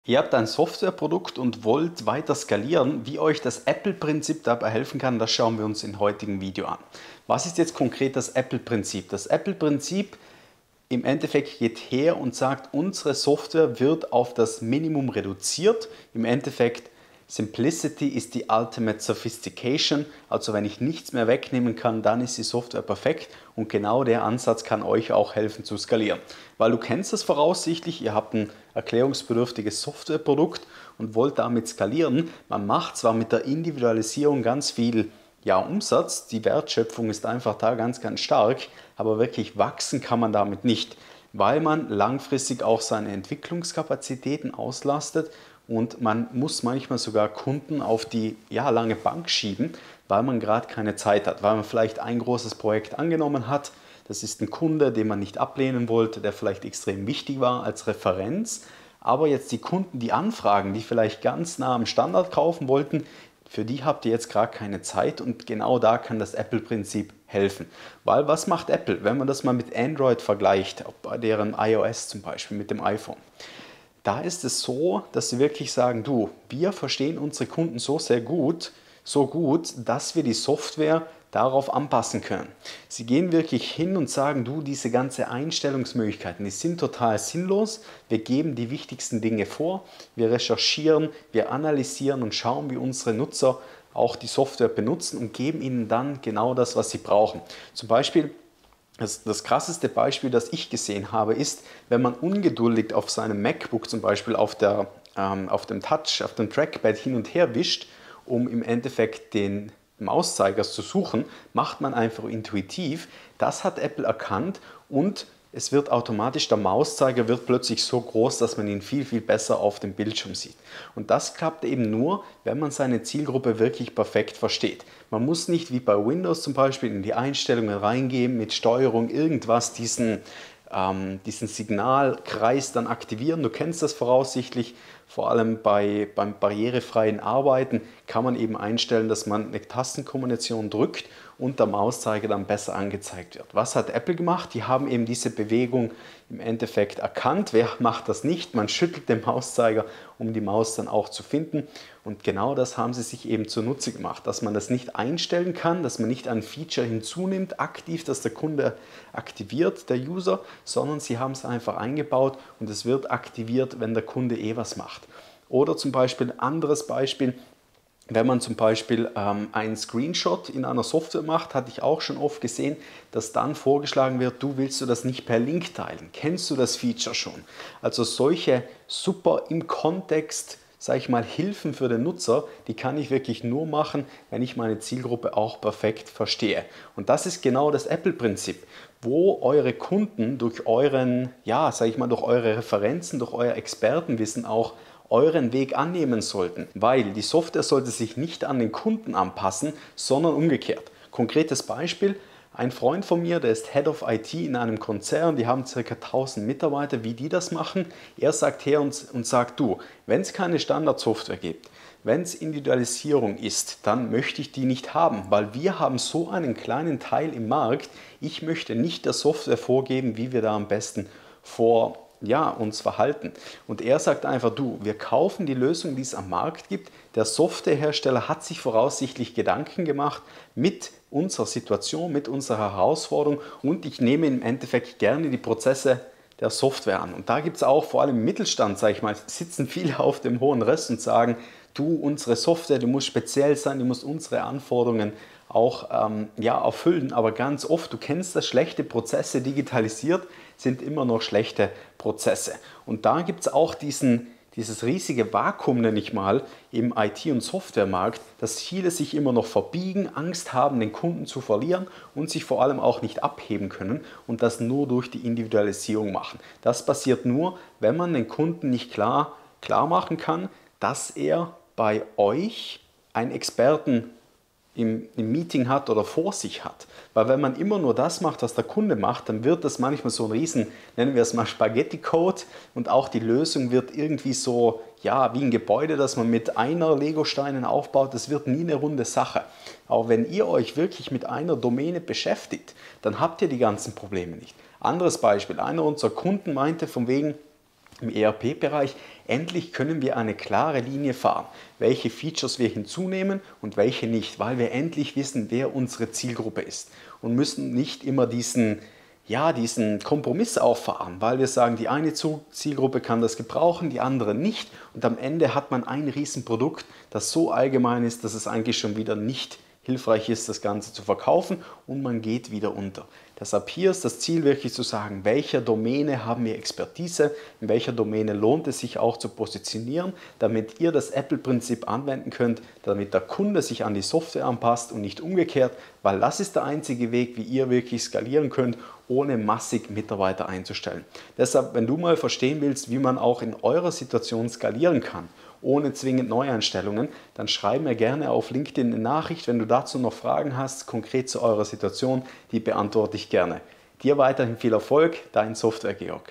Ihr habt ein Softwareprodukt und wollt weiter skalieren. Wie euch das Apple-Prinzip dabei helfen kann, das schauen wir uns im heutigen Video an. Was ist jetzt konkret das Apple-Prinzip? Das Apple-Prinzip im Endeffekt geht her und sagt, unsere Software wird auf das Minimum reduziert. Im Endeffekt, Simplicity ist die ultimate sophistication. Also wenn ich nichts mehr wegnehmen kann, dann ist die Software perfekt. Und genau der Ansatz kann euch auch helfen zu skalieren. Weil du kennst das voraussichtlich, ihr habt ein erklärungsbedürftiges Softwareprodukt und wollt damit skalieren. Man macht zwar mit der Individualisierung ganz viel Umsatz, die Wertschöpfung ist einfach da ganz, ganz stark, aber wirklich wachsen kann man damit nicht, weil man langfristig auch seine Entwicklungskapazitäten auslastet und man muss manchmal sogar Kunden auf die lange Bank schieben, weil man gerade keine Zeit hat, weil man vielleicht ein großes Projekt angenommen hat. Das ist ein Kunde, den man nicht ablehnen wollte, der vielleicht extrem wichtig war als Referenz. Aber jetzt die Kunden, die anfragen, die vielleicht ganz nah am Standard kaufen wollten, für die habt ihr jetzt gerade keine Zeit und genau da kann das Apple-Prinzip helfen. Weil was macht Apple, wenn man das mal mit Android vergleicht, bei deren iOS zum Beispiel, mit dem iPhone? Da ist es so, dass sie wirklich sagen, du, wir verstehen unsere Kunden so gut, dass wir die Software darauf anpassen können. Sie gehen wirklich hin und sagen, du, diese ganze Einstellungsmöglichkeiten, die sind total sinnlos. Wir geben die wichtigsten Dinge vor, wir recherchieren, wir analysieren und schauen, wie unsere Nutzer auch die Software benutzen und geben ihnen dann genau das, was sie brauchen. Zum Beispiel das krasseste Beispiel, das ich gesehen habe, ist, wenn man ungeduldig auf seinem MacBook zum Beispiel auf dem Touch, auf dem Trackpad hin und her wischt, um im Endeffekt den Mauszeiger zu suchen, macht man einfach intuitiv. Das hat Apple erkannt und es wird automatisch, der Mauszeiger wird plötzlich so groß, dass man ihn viel, viel besser auf dem Bildschirm sieht. Und das klappt eben nur, wenn man seine Zielgruppe wirklich perfekt versteht. Man muss nicht wie bei Windows zum Beispiel in die Einstellungen reingehen, mit Steuerung irgendwas diesen Signalkreis dann aktivieren. Du kennst das voraussichtlich, vor allem beim barrierefreien Arbeiten kann man eben einstellen, dass man eine Tastenkombination drückt und der Mauszeiger dann besser angezeigt wird. Was hat Apple gemacht? Die haben eben diese Bewegung im Endeffekt erkannt. Wer macht das nicht? Man schüttelt den Mauszeiger, um die Maus dann auch zu finden. Und genau das haben sie sich eben zunutze gemacht, dass man das nicht einstellen kann, dass man nicht ein Feature hinzunimmt, aktiv, dass der Kunde aktiviert, der User, sondern sie haben es einfach eingebaut und es wird aktiviert, wenn der Kunde was macht. Oder zum Beispiel, anderes Beispiel, wenn man zum Beispiel einen Screenshot in einer Software macht, hatte ich auch schon oft gesehen, dass dann vorgeschlagen wird, du willst du das nicht per Link teilen. Kennst du das Feature schon? Also solche super im Kontext, sage ich mal, Hilfen für den Nutzer, die kann ich wirklich nur machen, wenn ich meine Zielgruppe auch perfekt verstehe. Und das ist genau das Apple-Prinzip, wo eure Kunden durch euren, sage ich mal, durch eure Referenzen, durch euer Expertenwissen auch euren Weg annehmen sollten, weil die Software sollte sich nicht an den Kunden anpassen, sondern umgekehrt. Konkretes Beispiel, ein Freund von mir, der ist Head of IT in einem Konzern, die haben ca. 1000 Mitarbeiter, wie die das machen. Er sagt her und sagt, du, wenn es keine Standardsoftware gibt, wenn es Individualisierung ist, dann möchte ich die nicht haben, weil wir haben so einen kleinen Teil im Markt. Ich möchte nicht der Software vorgeben, wie wir da am besten uns verhalten. Und er sagt einfach, du, wir kaufen die Lösung, die es am Markt gibt. Der Softwarehersteller hat sich voraussichtlich Gedanken gemacht mit unserer Situation, mit unserer Herausforderung und ich nehme im Endeffekt gerne die Prozesse der Software an. Und da gibt es auch, vor allem im Mittelstand, sage ich mal, sitzen viele auf dem hohen Rest und sagen, du, unsere Software, die muss speziell sein, die muss unsere Anforderungen auch erfüllen, aber ganz oft, du kennst das, schlechte Prozesse digitalisiert sind immer noch schlechte Prozesse. Und da gibt es auch dieses riesige Vakuum, nenne ich mal, im IT- und Softwaremarkt, dass viele sich immer noch verbiegen, Angst haben, den Kunden zu verlieren und sich vor allem auch nicht abheben können und das nur durch die Individualisierung machen. Das passiert nur, wenn man den Kunden nicht klar machen kann, dass er bei euch einen Experten im Meeting hat oder vor sich hat. Weil wenn man immer nur das macht, was der Kunde macht, dann wird das manchmal so ein riesen, nennen wir es mal Spaghetti-Code und auch die Lösung wird irgendwie so, wie ein Gebäude, das man mit einer Lego-Steinen aufbaut, das wird nie eine runde Sache. Aber wenn ihr euch wirklich mit einer Domäne beschäftigt, dann habt ihr die ganzen Probleme nicht. Anderes Beispiel, einer unserer Kunden meinte von wegen, im ERP-Bereich. Endlich können wir eine klare Linie fahren, welche Features wir hinzunehmen und welche nicht, weil wir endlich wissen, wer unsere Zielgruppe ist und müssen nicht immer diesen Kompromiss auffahren, weil wir sagen, die eine Zielgruppe kann das gebrauchen, die andere nicht und am Ende hat man ein Riesenprodukt, das so allgemein ist, dass es eigentlich schon wieder nicht hilfreich ist, das Ganze zu verkaufen und man geht wieder unter. Deshalb hier ist das Ziel wirklich zu sagen, welcher Domäne haben wir Expertise, in welcher Domäne lohnt es sich auch zu positionieren, damit ihr das Apple-Prinzip anwenden könnt, damit der Kunde sich an die Software anpasst und nicht umgekehrt, weil das ist der einzige Weg, wie ihr wirklich skalieren könnt, ohne massig Mitarbeiter einzustellen. Deshalb, wenn du mal verstehen willst, wie man auch in eurer Situation skalieren kann, ohne zwingend Neueinstellungen, dann schreib mir gerne auf LinkedIn eine Nachricht, wenn du dazu noch Fragen hast, konkret zu eurer Situation, die beantworte ich gerne. Dir weiterhin viel Erfolg, dein Software Georg.